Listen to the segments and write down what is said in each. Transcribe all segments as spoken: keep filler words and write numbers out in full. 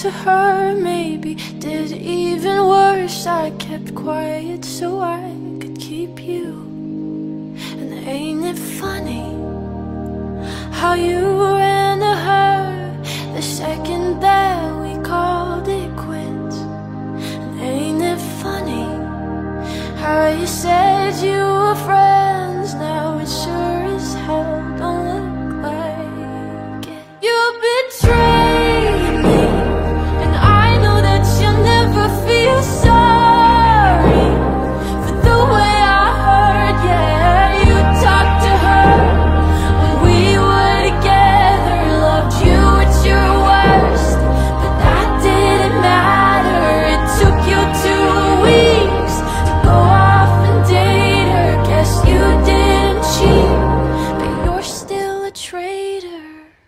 to her, maybe did even worse. I kept quiet so I could keep you. And ain't it funny how you ran to her the second that we called it quits? And ain't it funny how you said you were friends, now it sure as hell don't look like it. You betrayed me, and I know that you'll never feel sorry for the way I hurt. Yeah, you talked to her when we were together, loved you at your worst, but that didn't matter. It took you two weeks to go off and date her. Guess you didn't cheat, but you're still a traitor.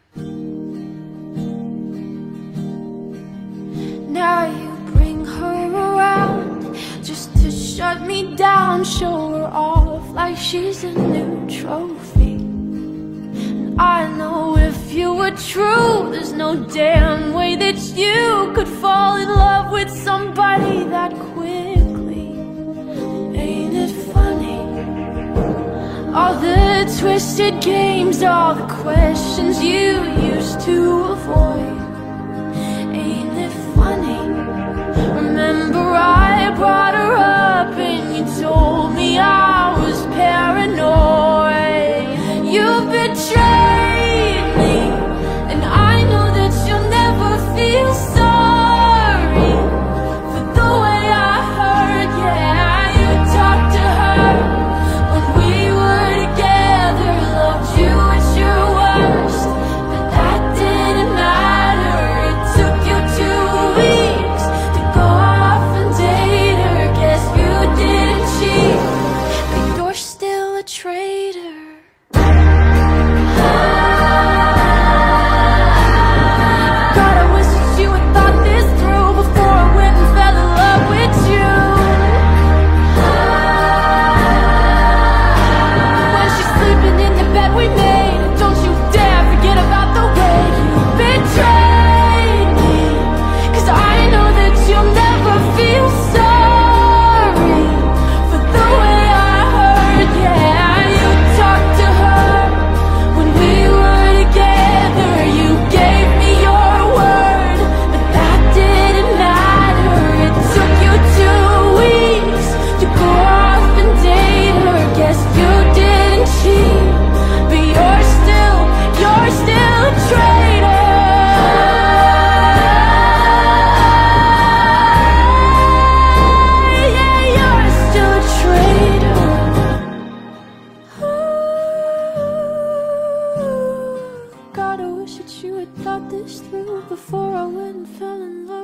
Now you bring her around just to shut me down, show her off like she's a new trophy. And I know if you were true, there's no damn way that you could fall in love with somebody that quickly. Ain't it funny? All the twisted games, all the questions you used to avoid. Ain't it funny? Remember I brought her up and you told me I was paranoid. You betrayed me, and I know that you'll never feel sorry for the way I hurt. Yeah, you talked to her when we were together, loved you at your worst, but that didn't matter. It took you two weeks to go off and date her. Guess you didn't cheat, but you're still a traitor. God, I wish that you had thought this through before I went and fell in love with you. When she's sleeping in the bed we made, don't you dare forget about the way you betrayed me. 'Cause I know that you'll never feel sorry for the way I hurt. Yeah, you talked to her when we were together, you gave me your word, but that didn't matter. It took you two weeks to go off and date her. Guess you didn't cheat, but you're still, you're still a traitor. Yeah, you're still a traitor. God, I wish that you had thought this through before I went and fell in love